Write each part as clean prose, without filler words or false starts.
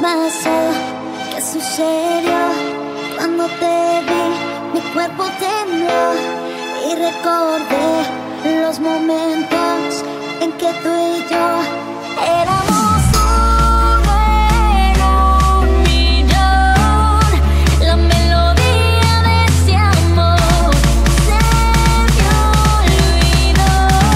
pasó? ¿Qué sucedió? Cuando te vi, mi cuerpo tembló y recordé los momentos en que tú y yo éramos uno en un millón. La melodía de ese amor se me olvidó.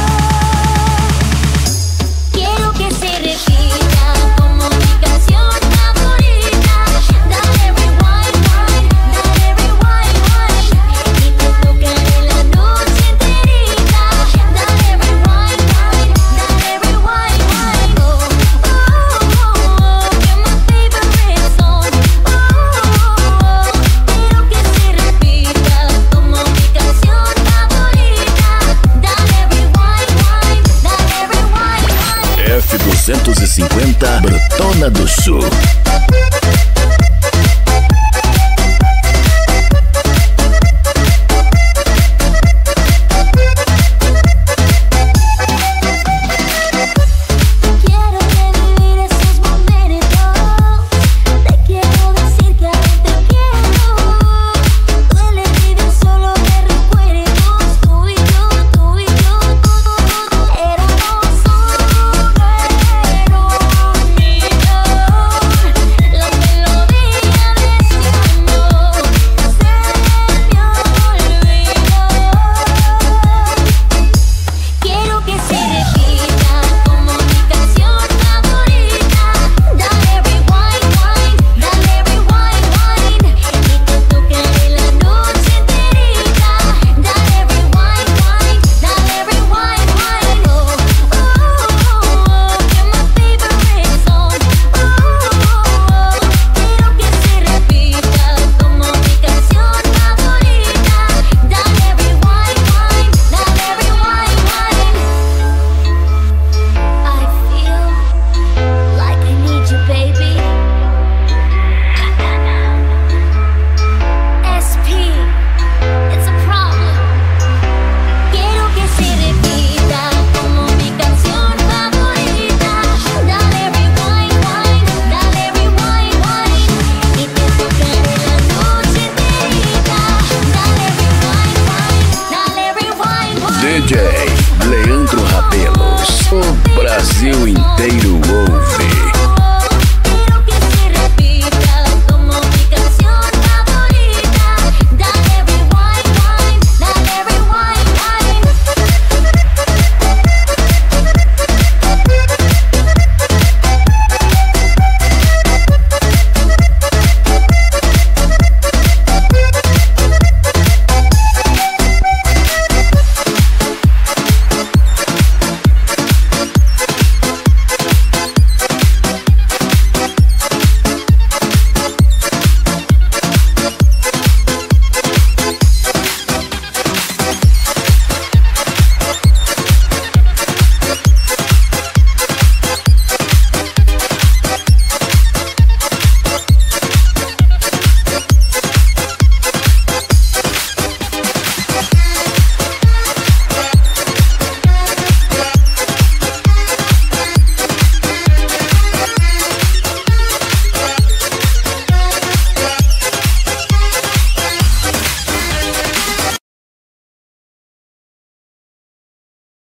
Quiero que se repita como mi canción favorita. Dale rewind, dale rewind, y te tocaré la noche enterita. Dale rewind, dale rewind, oh, oh, oh, you're my favorite song. Oh, quiero que se repita como mi canción favorita. Dale rewind, dale rewind. F250 Brutona do Sul.